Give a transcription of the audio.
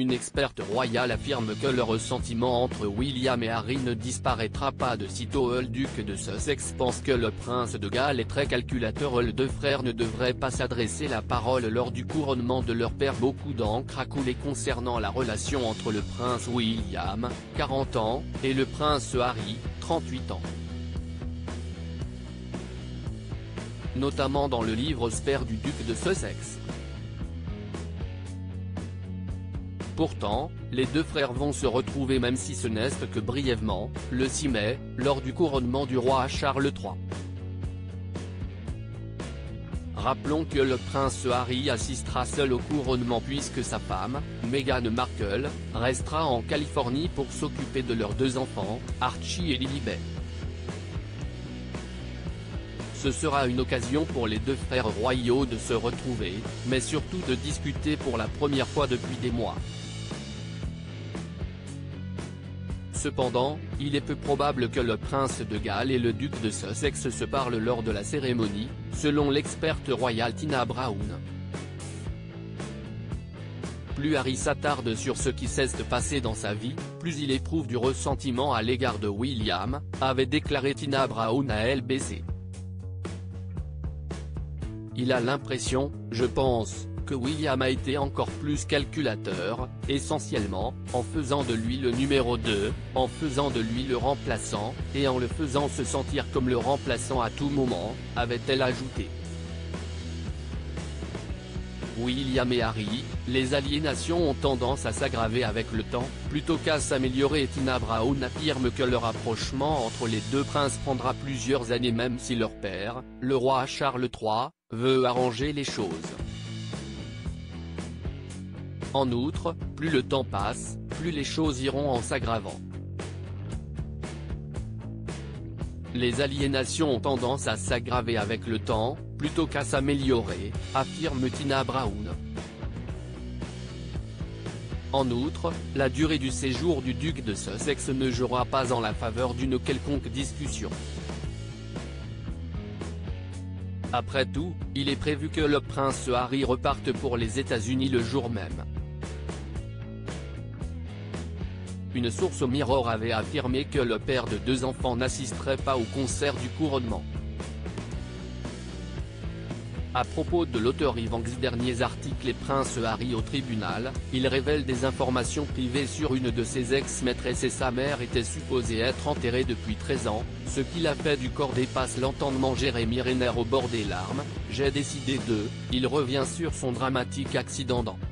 Une experte royale affirme que le ressentiment entre William et Harry ne disparaîtra pas de sitôt. Le duc de Sussex pense que le prince de Galles est très calculateur. Les deux frères ne devraient pas s'adresser la parole lors du couronnement de leur père. Beaucoup d'encre a coulé concernant la relation entre le prince William, 40 ans, et le prince Harry, 38 ans. Notamment dans le livre Spare du duc de Sussex. Pourtant, les deux frères vont se retrouver même si ce n'est que brièvement, le 6 mai, lors du couronnement du roi Charles III. Rappelons que le prince Harry assistera seul au couronnement puisque sa femme, Meghan Markle, restera en Californie pour s'occuper de leurs deux enfants, Archie et Lilibet. Ce sera une occasion pour les deux frères royaux de se retrouver, mais surtout de discuter pour la première fois depuis des mois. Cependant, il est peu probable que le prince de Galles et le duc de Sussex se parlent lors de la cérémonie, selon l'experte royale Tina Brown. Plus Harry s'attarde sur ce qui s'est passé dans sa vie, plus il éprouve du ressentiment à l'égard de William, avait déclaré Tina Brown à LBC. Il a l'impression, je pense, que William a été encore plus calculateur, essentiellement, en faisant de lui le numéro 2, en faisant de lui le remplaçant, et en le faisant se sentir comme le remplaçant à tout moment, avait-elle ajouté. William et Harry, les aliénations ont tendance à s'aggraver avec le temps, plutôt qu'à s'améliorer. Tina Brown affirme que le rapprochement entre les deux princes prendra plusieurs années même si leur père, le roi Charles III, veut arranger les choses. En outre, plus le temps passe, plus les choses iront en s'aggravant. Les aliénations ont tendance à s'aggraver avec le temps, plutôt qu'à s'améliorer, affirme Tina Brown. En outre, la durée du séjour du duc de Sussex ne jouera pas en la faveur d'une quelconque discussion. Après tout, il est prévu que le prince Harry reparte pour les États-Unis le jour même. Une source au Mirror avait affirmé que le père de deux enfants n'assisterait pas au concert du couronnement. À propos de l'auteur Ivanx derniers articles et prince Harry au tribunal, il révèle des informations privées sur une de ses ex-maîtresses et sa mère était supposée être enterrée depuis 13 ans, ce qui l'a fait du corps dépasse l'entendement. Jérémy Renner au bord des larmes, j'ai décidé de, il revient sur son dramatique accident dans